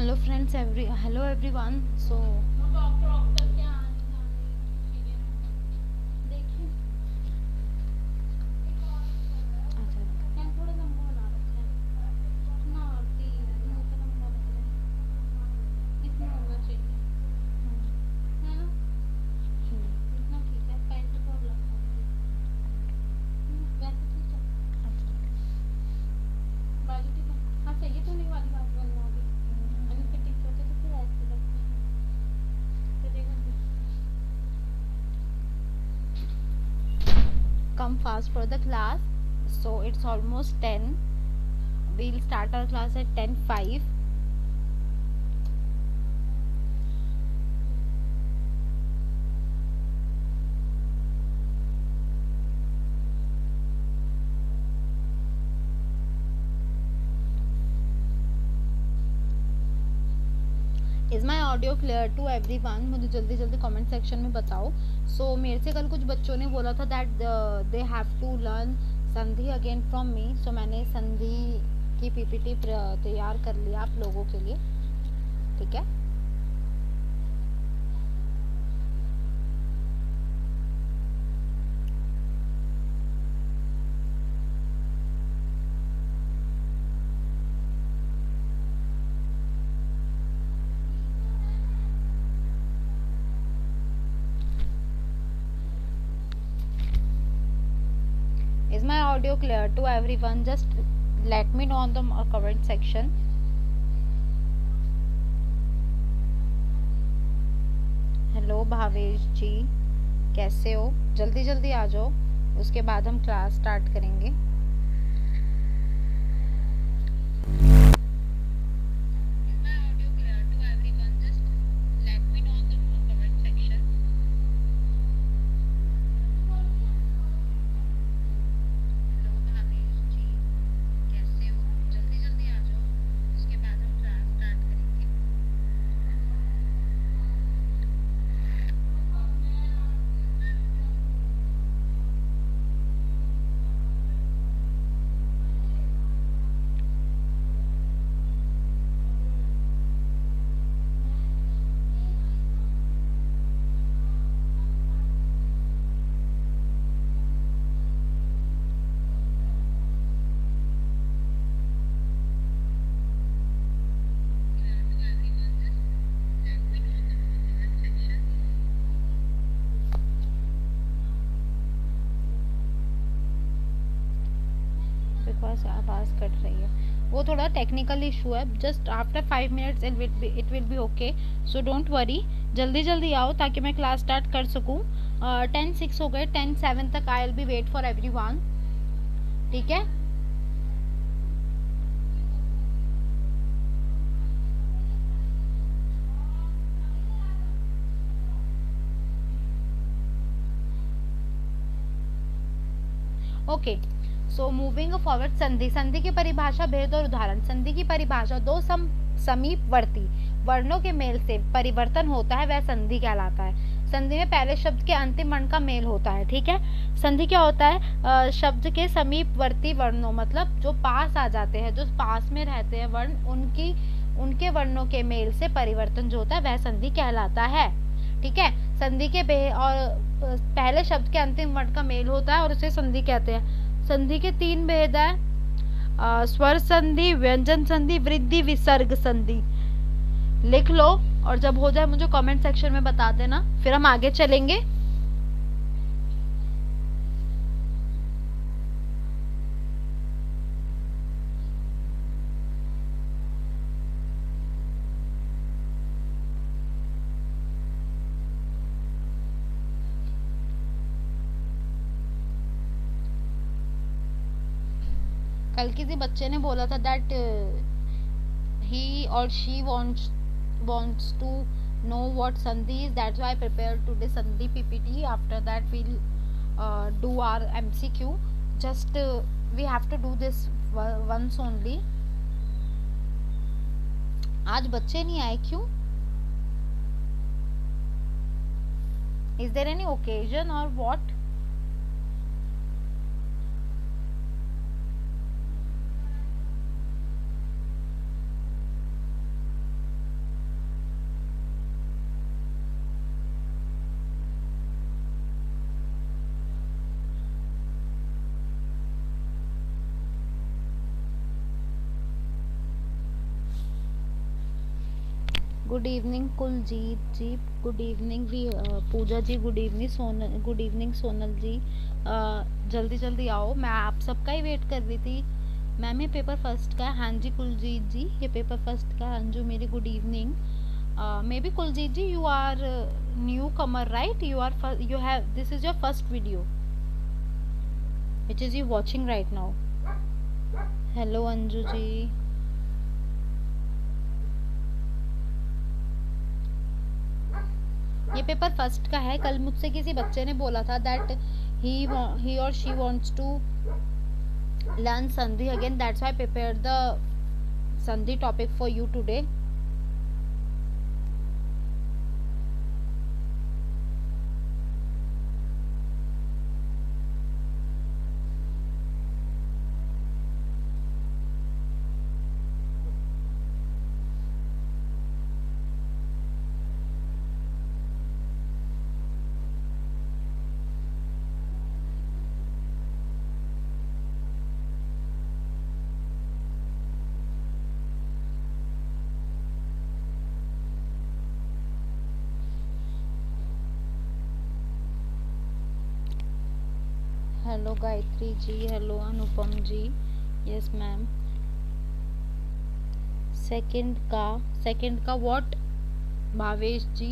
Hello friends, hello everyone. So come fast for the class. So it's almost 10. We'll start our class at 10:05. Is my audio clear to everyone? मुझे जल्दी जल्दी comment section में बताओ. सो मेरे से कल कुछ बच्चों ने बोला था that they have to learn sandhi again from me. So मैंने संधि की पीपीटी तैयार कर लिया आप लोगों के लिए. ठीक है. Is my audio clear to everyone? Just let me know on the comment section. Hello Bhavesh ji, कैसे हो? जल्दी जल्दी आ जाओ, उसके बाद हम क्लास स्टार्ट करेंगे. आवाज़ कट रही है, वो थोड़ा टेक्निकल इशू है. Just after 5 minutes it will be okay. So don't worry, जल्दी जल्दी आओ ताकि मैं क्लास स्टार्ट कर सकूं. 10:06 हो गए. 10:07 तक I will be wait for everyone. ठीक है. ओके. So moving forward. संधि. संधि की परिभाषा, भेद और उदाहरण. संधि की परिभाषा, दो समीपवर्ती वर्णों के मेल से परिवर्तन होता है वह संधि कहलाता है. संधि में पहले शब्द के अंतिम वर्ण का मेल होता है. ठीक है. संधि क्या होता है? शब्द के समीपवर्ती वर्णों, मतलब जो पास आ जाते हैं, जो पास में रहते हैं वर्ण, उनके वर्णों के मेल से परिवर्तन जो होता है वह संधि कहलाता है. ठीक है. संधि के और पहले शब्द के अंतिम वर्ण का मेल होता है और उसे संधि कहते हैं. संधि के 3 भेद है: स्वर संधि, व्यंजन संधि, वृद्धि विसर्ग संधि. लिख लो और जब हो जाए मुझे कमेंट सेक्शन में बता देना, फिर हम आगे चलेंगे. कल किसी बच्चे ने बोला था दैट ही और she wants to know what sandhi is. That's why I prepared today sandhi ppt. After that we'll do our mcq. Just we have to do this once only. आज बच्चे नहीं आए क्यों? Is there any occasion or what? Good evening Kuljeet ji, good evening Pooja ji, good evening Sonal, good evening Sonal ji. जल्दी जल्दी आओ, मैं आप सबका ही वेट कर रही थी। मैम ये पेपर फर्स्ट का है। हाँ जी कुलजीत जी, ये पेपर फर्स्ट का है। अंजू मेरी good evening. Maybe Kuljeet ji you are new comer right, you have this is your first video which is you watching right now. Hello Anju ji. ये पेपर फर्स्ट का है। कल मुझसे किसी बच्चे ने बोला था that he or she wants to learn Sandhi again, that's why I prepared the Sandhi topic for you today. Hello Gayatri ji, hello Anupam ji. Yes ma'am. Second का व्हाट भावेश जी?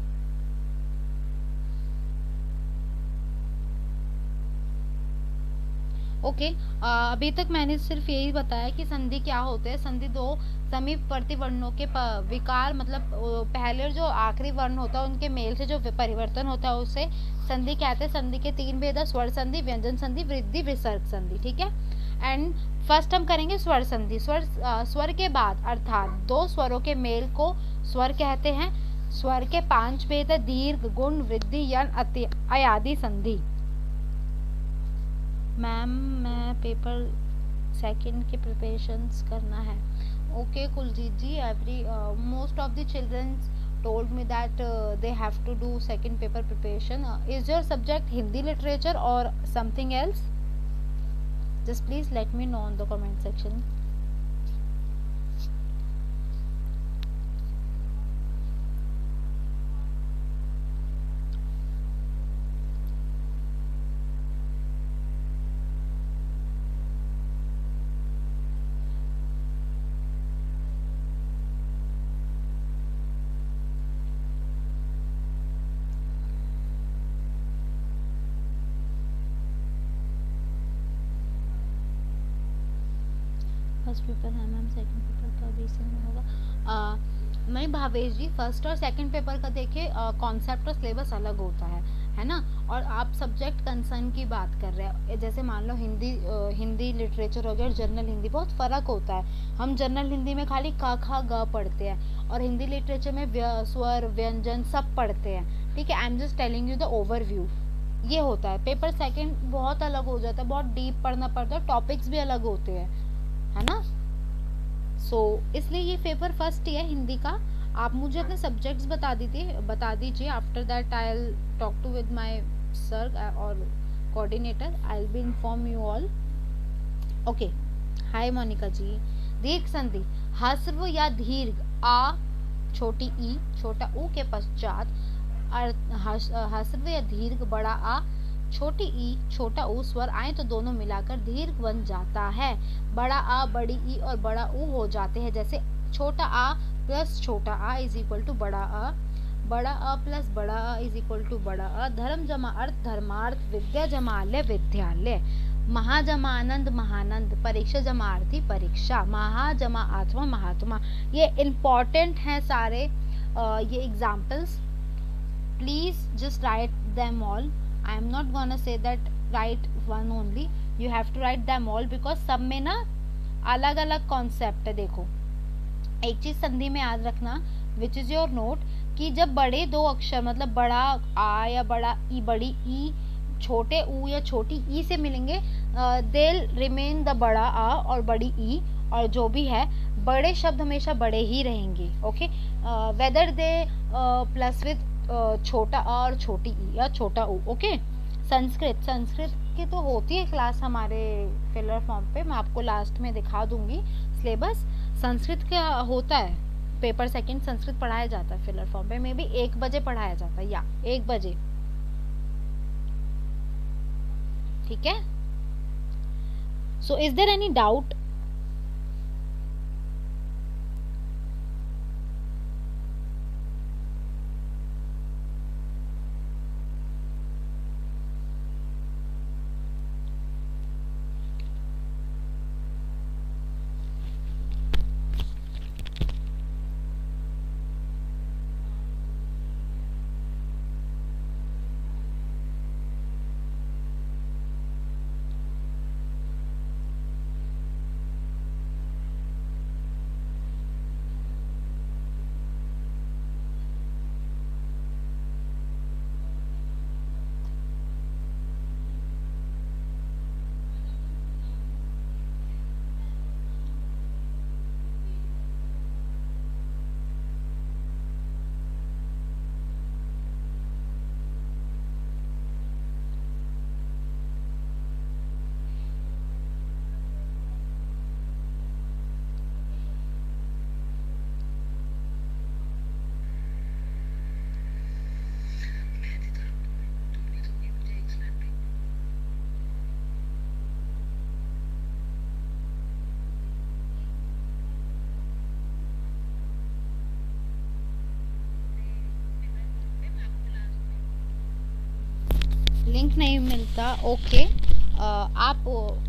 ओके अभी तक मैंने सिर्फ यही बताया कि संधि क्या होते हैं। संधि दो समीपवर्ती वर्णों के विकार, मतलब पहले और जो आखिरी वर्ण होता है उनके मेल से जो परिवर्तन होता है उसे संधि कहते हैं। संधि के तीन भेद है, स्वर संधि, व्यंजन संधि, वृद्धि विसर्ग संधि। ठीक है। एंड फर्स्ट हम करेंगे स्वर संधि। स्वर के बाद अर्थात दो स्वरों के मेल को स्वर कहते हैं। स्वर के 5 भेद है, दीर्घ, गुण, वृद्धि, यण, अयादि संधि। मैम मैं पेपर सेकंड के प्रिपरेशंस करना है। Okay Kuljeet ji, most of the childrens told me that they have to do second paper preparation. Is your subject Hindi literature or something else? Just please let me know in the comment section. First paper है ma'am, second paper का भी same होगा। नहीं Bhavesh ji, first और second paper का देखिए concept और syllabus अलग होता है ना। और आप सब्जेक्ट कंसर्न की बात कर रहे हैं, जैसे मान लो हिंदी लिटरेचर हो गया और जनरल हिंदी, बहुत फ़र्क होता है। हम जनरल हिंदी में खाली क ख ग पढ़ते हैं और हिंदी लिटरेचर में स्वर व्यंजन सब पढ़ते हैं। ठीक है, I am just telling you the overview. ये होता है। पेपर सेकंड बहुत अलग हो जाता है, बहुत डीप पढ़ना पड़ता है, टॉपिक्स भी अलग होते हैं, है ना। इसलिए ये पेपर फर्स्ट ही है हिंदी का। आप मुझे अपने सब्जेक्ट्स बता दीजिए। After that I will talk to with my sir और coordinator, I will be inform you all. Okay, hi Monica ji. दीर्घ संधि, ह्रस्व या दीर्घ आ छोटी ई छोटा ऊ के पश्चात ह्रस्व या दीर्घ बड़ा आ छोटी ई छोटा ऊ स्वर आए तो दोनों मिलाकर दीर्घ बन जाता है। बड़ा आ बड़ी ई और बड़ा ऊ हो जाते हैं। जैसे छोटा आ प्लस छोटा आ इज इक्वल टू बड़ा आ, बड़ा आ प्लस बड़ा आ इज इक्वल टू बड़ा आ, धर्म जमा अर्थ धर्मार्थ, विद्या जमालय विद्यालय, महा जमा आनंद महानंद, परीक्षा जमा आरती परीक्षा, महा जमा आत्मा महात्मा। ये इम्पॉर्टेंट है सारे ये examples. Please just write them all. I am not gonna say that write one only, you have to write them all because सब में ना अलग अलग कॉन्सेप्ट है। देखो एक चीज संधि में याद रखना, विच इज योर नोट, कि जब बड़े दो अक्षर मतलब बड़ा आ या बड़ा ई बड़ी ई छोटे ऊ या छोटी ई से मिलेंगे, they'll remain the बड़ा आ और बड़ी ई, और जो भी है बड़े शब्द हमेशा बड़े ही रहेंगे। Okay, whether they plus with छोटा आ और छोटी ई या छोटा ऊ। ओके, संस्कृत की तो होती है क्लास हमारे फिलर फॉर्म पे, मैं आपको लास्ट में दिखा दूंगी सिलेबस। संस्कृत क्या होता है पेपर सेकंड संस्कृत पढ़ाया जाता है फिलर फॉर्म पे, मे बी 1 बजे पढ़ाया जाता है या 1 बजे, ठीक है। So is there any doubt? Link नहीं मिलता, ओके। आप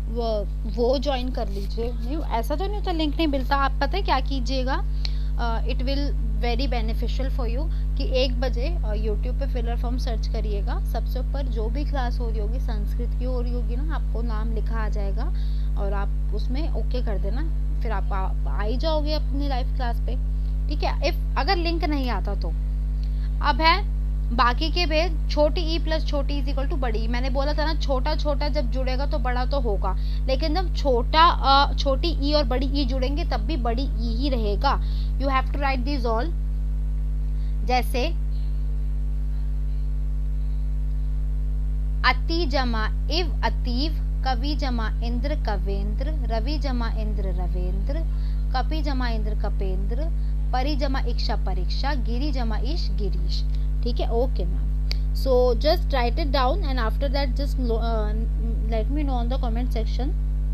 वो ज्वाइन कर लीजिए। नहीं ऐसा तो नहीं होता लिंक नहीं मिलता। आप पता है क्या कीजिएगा, it will very beneficial for you कि 1 बजे यूट्यूब पे फिलर फॉर्म सर्च करिएगा, सबसे ऊपर जो भी क्लास हो रही होगी संस्कृत की हो रही होगी ना, आपको नाम लिखा आ जाएगा और आप उसमें ओके कर देना, फिर आप आ ही जाओगे अपनी लाइव क्लास पे, ठीक है। इफ अगर लिंक नहीं आता तो अब है बाकी के भेद, छोटी ई प्लस छोटी इज इक्वल टू बड़ी। मैंने बोला था ना छोटा छोटा जब जुड़ेगा तो बड़ा तो होगा, लेकिन जब छोटी ई और बड़ी ई जुड़ेंगे तब भी बड़ी ई ही रहेगा। You have to write this all, जैसे अति जमा इव अतीव, कवि जमा इंद्र कवेंद्र, रवि जमा इंद्र रवेंद्र, कपि जमा इंद्र कपेंद्र, परि जमा इक्षा परीक्षा, गिरी जमा ईश गिरीश, ठीक है। Okay ma'am, so just write it down and after that just let me know on the comment section.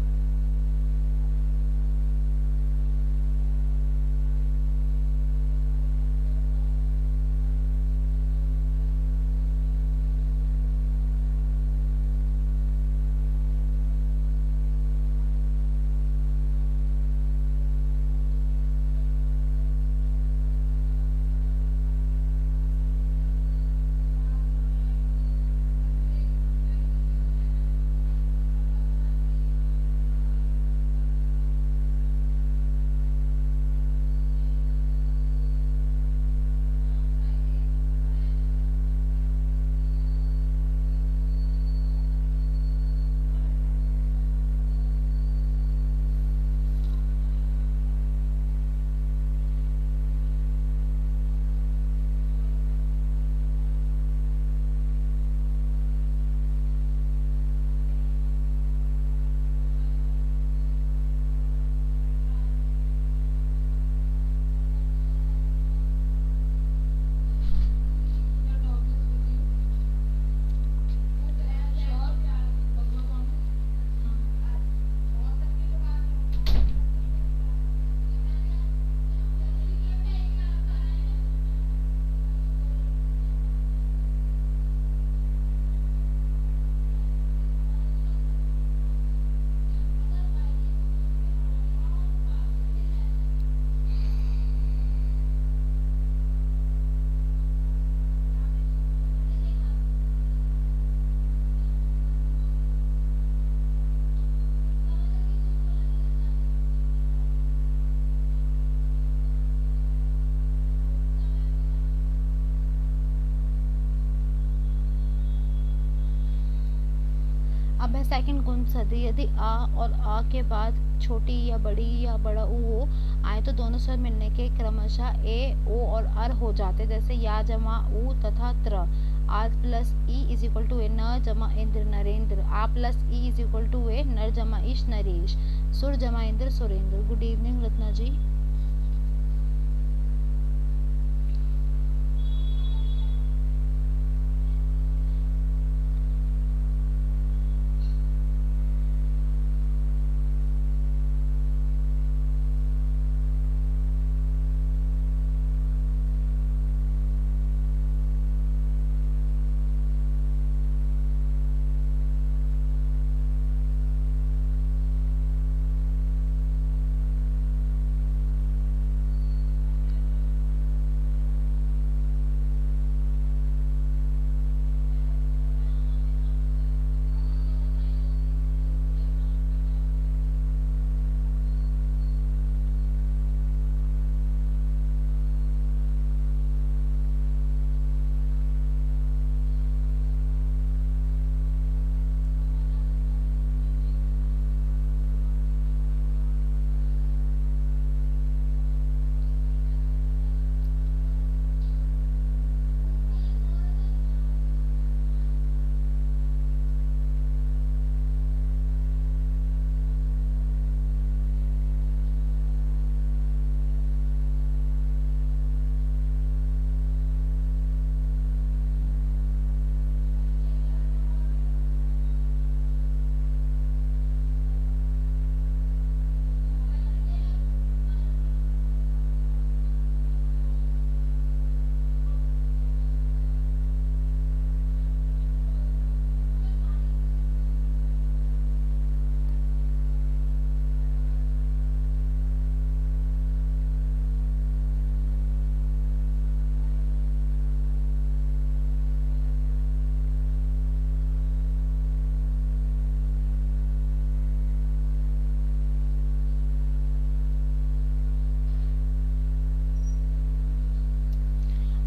अब है सेकंड गुण सदी, यदि आ और आ के बाद छोटी या बड़ी या बड़ा ऊ हो आए तो दोनों स्वर मिलने के क्रमशः ए ओ और अर हो जाते, जैसे या जमा ऊ तथा त्र। आ प्लस ई इज इक्वल टू ए, न जमा इंद्र नरेंद्र, आ प्लस ई इज इक्वल टू ए, नर जमा ईश नरेश, सुर जमा इंद्र सुरेंद्र। Good evening Ratna ji.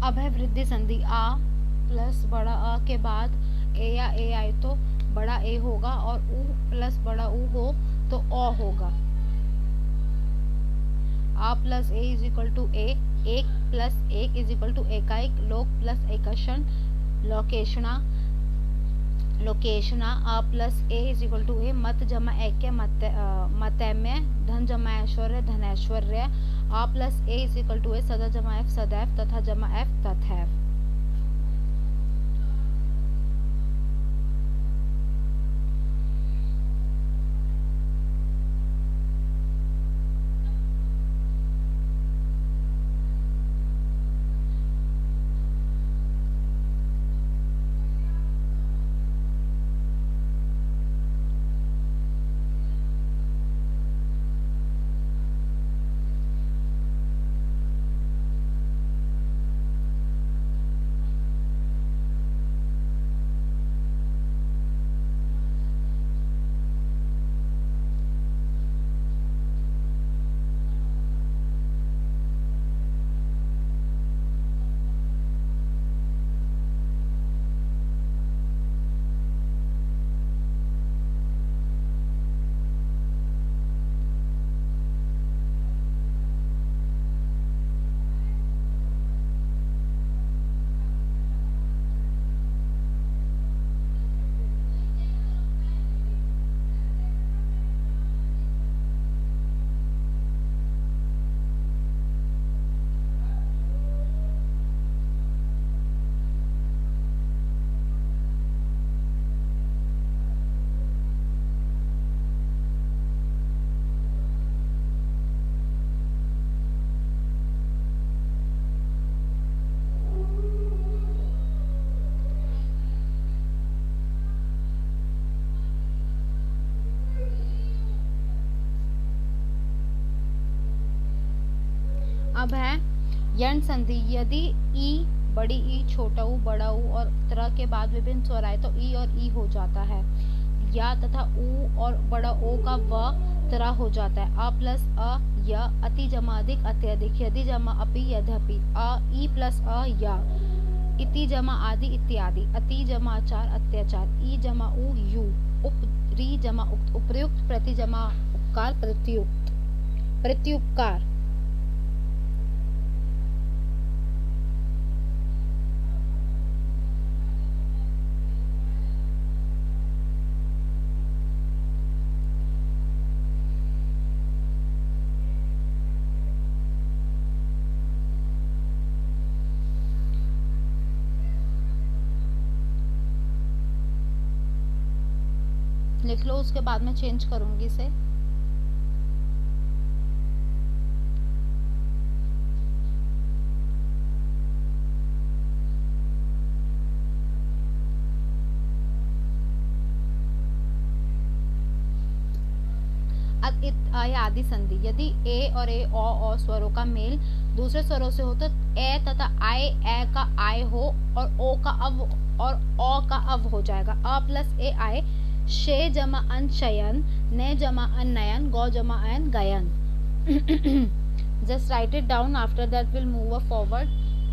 अब है वृद्धि संधि। आ प्लस बड़ा अ के बाद ए या ए आए तो बड़ा ए होगा, और ऊ प्लस बड़ा ऊ हो तो ओ होगा। आ प्लस ए इज इक्वल टू ए, एक प्लस एक इज इक्वल टू एकाएक, लोक प्लस एकर्षण, लोकेशना, लोकेशना। आ प्लस ए इज इक्वल टू ए, मत जमा ऐक्य, मतैम्य, धन जमा ऐश्वर्य, धनैश्वर्य। आ प्लस ए इज इक्वल टू ए, सदा जमा एफ, सदैव, तथा जमा एफ, तथैव। अब है यण संधि। यदि ई बड़ी ई छोटा ऊ बड़ा ऊ और तरह के बाद विभिन्न स्वर आए तो ई और ई हो जाता है। या तथा ऊ और बड़ा ओ का व तरह हो जाता है। अ प्लस अ य, अति जमा अधिक अत्यधिक, यदि जमा अपि यद्यपि। अ ई प्लस अ या, इति जमा आदि इत्यादि, अति जमा आचार अत्याचार, ई जमा ऊ यू, उप री जमा उक्त, उपर्युक्त, प्रति जमा उपकार प्रत्युक्त, प्रत्युपकार। लिख लो, उसके बाद में चेंज करूंगी इसे। आदि संधि। यदि ए और ए ओ स्वरों का मेल दूसरे स्वरों से हो तो ए तथा आए ए का आय हो और ओ का अव और ओ का अव हो जाएगा। अ प्लस ए आए, शे जमा अन शयन, ने जमा अन नयन, गौ जमा अन गयन। Just write it down, after that we'll move forward.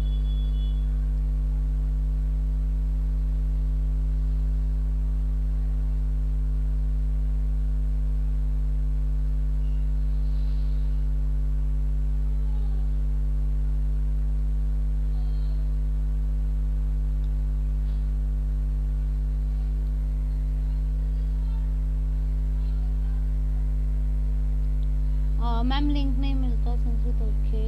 Ma'am link नहीं मिलता संस्कृत। ओके,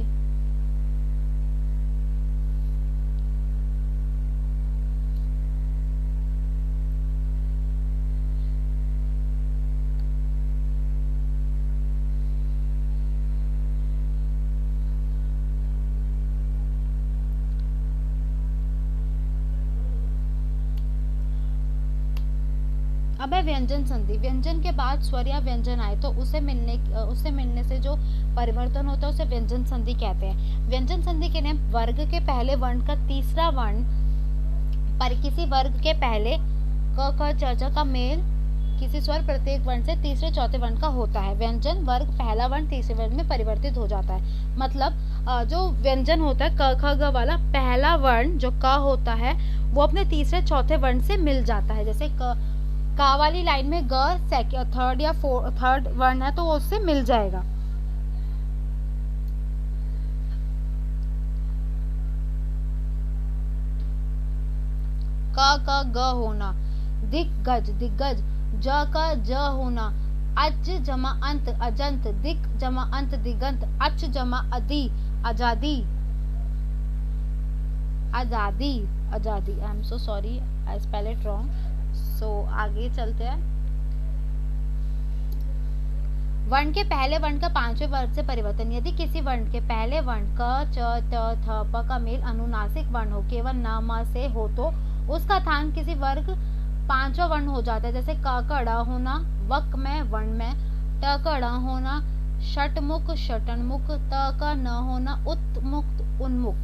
अब है व्यंजन संधि। व्यंजन के बाद स्वर या व्यंजन आए तो उसे मिलने से जो परिवर्तन होता है उसे व्यंजन संधि कहते हैं। व्यंजन संधि के नियम: वर्ग के पहले वर्ण का तीसरा वर्ण पर किसी वर्ग के पहले क च च का मेल किसी स्वर प्रत्येक वर्ण से तीसरे चौथे वर्ण का होता है। व्यंजन वर्ग पहला वर्ण तीसरे वर्ण में परिवर्तित हो जाता है। मतलब जो व्यंजन होता है क ख ग वाला, पहला वर्ण जो क होता है वो अपने तीसरे चौथे वर्ण से मिल जाता है। जैसे का वाली लाइन में ग थर्ड या थर्ड वर्ण है तो वो उससे मिल जाएगा। का ग होना, दिग्गज दिग्गज, ज का ज होना, अज जमा अंत अजंत, दिक जमा अंत दिगंत, अच जमा अदी आजादी, आजादी आजादी। I am so sorry, I spell it wrong. So आगे चलते हैं। वर्ण के पहले वर्ण का पांचवें वर्ण से परिवर्तन। यदि किसी वर्ण के पहले वर्ण क च त थ प का मेल अनुनासिक वर्ण हो, केवल न म से हो, तो उसका स्थान किसी वर्ग पांचवा वर्ण हो जाता है। जैसे क का ड़ होना, वक में वर्ण में, ट का ड़ होना, षटमुख षटन्मुख, त का न होना, उत्मुक्त उन्मुक्त।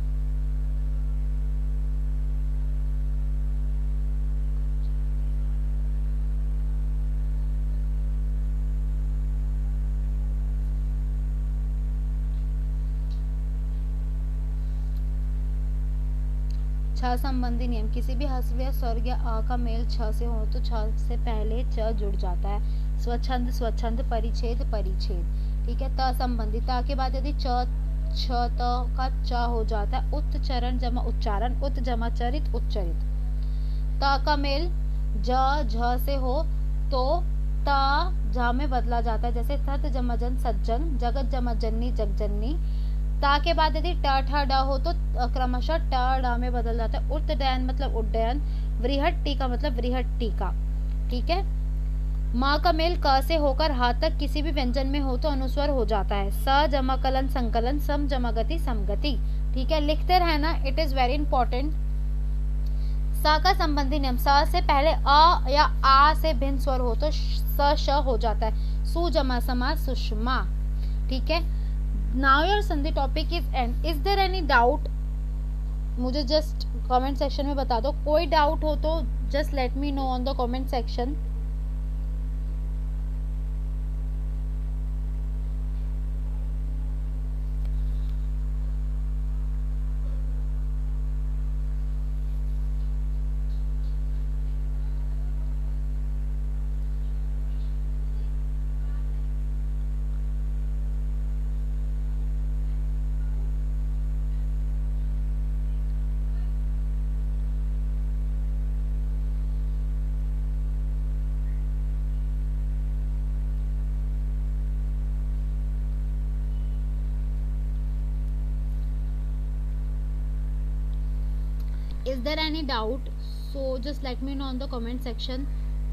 छ संबंधी नियम। किसी भी ह्रस्व या स्वर्ग या अ का मेल छ से हो तो छ से पहले च जुड़ जाता है। स्वच्छंद स्वच्छंद, परिच्छेद परिच्छेद। ठीक है। त संबंधी, ता के बाद यदि च छ त का च हो जाता है। उच्चरण जमा उच्चारण, उत जमा चरित उच्चरित। त का मेल ज झ से हो तो त झ में बदला जाता है। जैसे सत जमा जन सज्जन, जगत जमा जननी जगजननी। ता के बाद यदि ट ठ ड हो तो क्रमशः ट ड में बदल जाता है। उट्टयन मतलब उड्डयन, वृहट टीका मतलब वृहट टीका। ठीक है। म का मेल क से होकर ह तक किसी भी व्यंजन में हो तो अनुस्वर हो जाता है। स जमा कलन संकलन, सम जमा गति समगति। ठीक है। लिखते रहना, इट इज वेरी इंपॉर्टेंट। स का संबंधी नियम। स से पहले अ या आ से भिन्न स्वर हो तो स श हो जाता है। सु जमा समा सुषमा। ठीक है। नाउ योर संधि topic is end. Is there any doubt? मुझे जस्ट कमेंट सेक्शन में बता दो। कोई डाउट हो तो just let me know on the comment section. Is there any doubt? So just let me know on the comment section.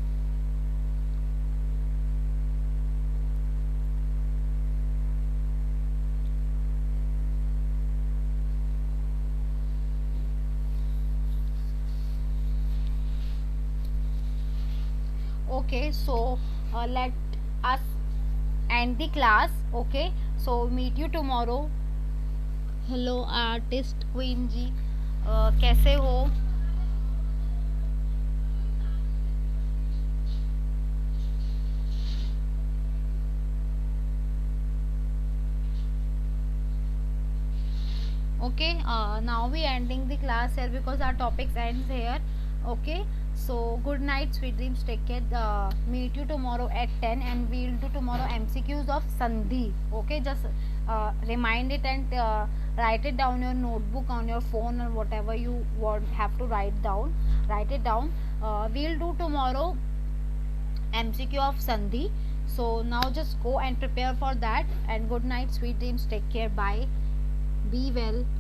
Okay, so let us end the class. Okay, so meet you tomorrow. Hello artist queen ji, कैसे हो? Okay, now we ending the class here because our topics ends here. Okay, so good night, sweet dreams, take care. Meet you tomorrow at 10 and we'll do tomorrow MCQs of Sandhi. Okay, just remind it and write it down your notebook on your phone or whatever you want have to write down. Write it down. We'll do tomorrow MCQ of Sandhi. So now just go and prepare for that, and good night, sweet dreams, take care, bye, be well.